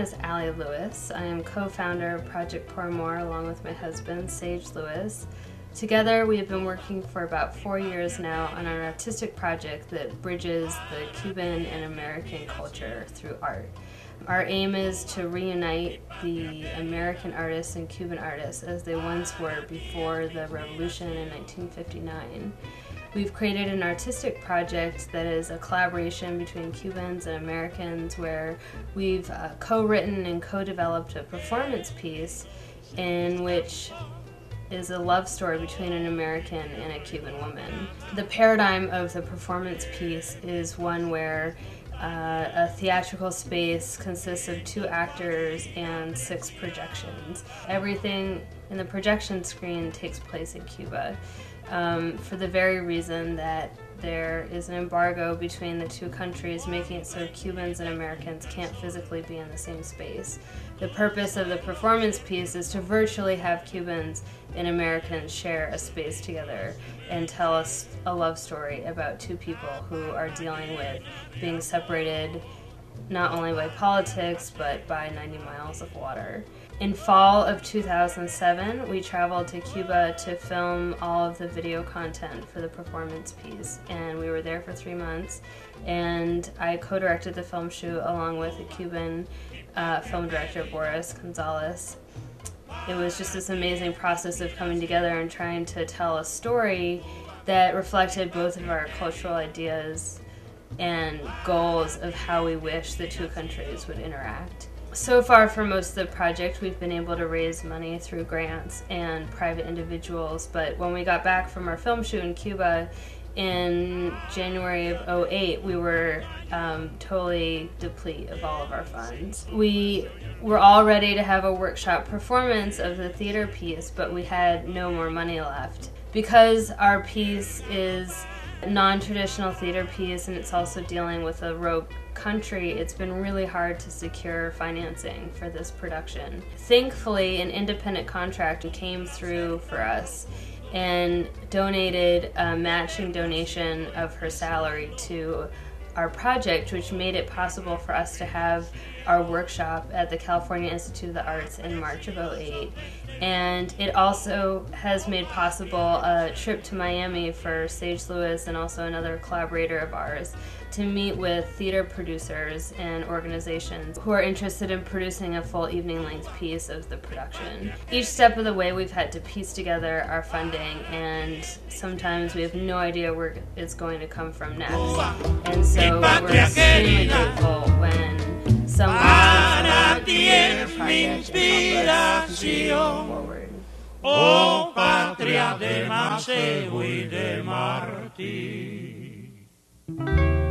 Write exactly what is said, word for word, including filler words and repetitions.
is Allie Lewis. I am co-founder of Project Pour More along with my husband, Sage Lewis. Together, we have been working for about four years now on an artistic project that bridges the Cuban and American culture through art. Our aim is to reunite the American artists and Cuban artists as they once were before the revolution in nineteen fifty-nine. We've created an artistic project that is a collaboration between Cubans and Americans where we've uh, co-written and co-developed a performance piece in which is a love story between an American and a Cuban woman. The paradigm of the performance piece is one where uh, a theatrical space consists of two actors and six projections. Everything in the projection screen takes place in Cuba. Um, for the very reason that there is an embargo between the two countries, making it so Cubans and Americans can't physically be in the same space. The purpose of the performance piece is to virtually have Cubans and Americans share a space together and tell us a love story about two people who are dealing with being separated not only by politics, but by ninety miles of water. In fall of two thousand seven, we traveled to Cuba to film all of the video content for the performance piece, and we were there for three months, and I co-directed the film shoot along with a Cuban uh, film director, Boris Gonzalez. It was just this amazing process of coming together and trying to tell a story that reflected both of our cultural ideas and goals of how we wish the two countries would interact. So far for most of the project, we've been able to raise money through grants and private individuals, but when we got back from our film shoot in Cuba in January of oh eight, we were um, totally depleted of all of our funds. We were all ready to have a workshop performance of the theater piece, but we had no more money left. Because our piece is a non-traditional theater piece and it's also dealing with a rogue country, it's been really hard to secure financing for this production. Thankfully, an independent contractor came through for us and donated a matching donation of her salary to our project, which made it possible for us to have our workshop at the California Institute of the Arts in March of oh eight. And it also has made possible a trip to Miami for Sage Lewis and also another collaborator of ours to meet with theater producers and organizations who are interested in producing a full evening-length piece of the production. Each step of the way we've had to piece together our funding, and sometimes we have no idea where it's going to come from next. And so we're extremely grateful when someone wants to help project and help us continue forward. Oh, patria de Maceo y de Martí.